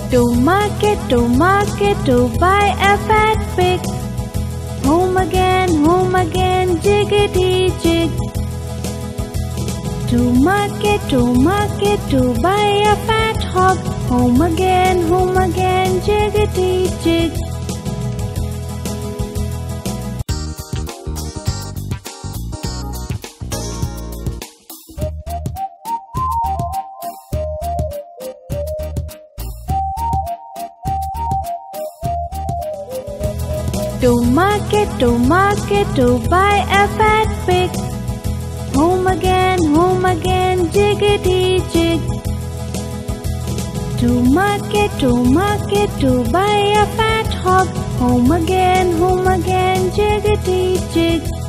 to market, to buy a fat pig. Home again, jiggity jig. To market, to buy a fat hog. Home again, jiggity jig. To market, to buy a fat pig. Home again, jiggity jig. To market, to buy a fat hog. Home again, jiggity jig.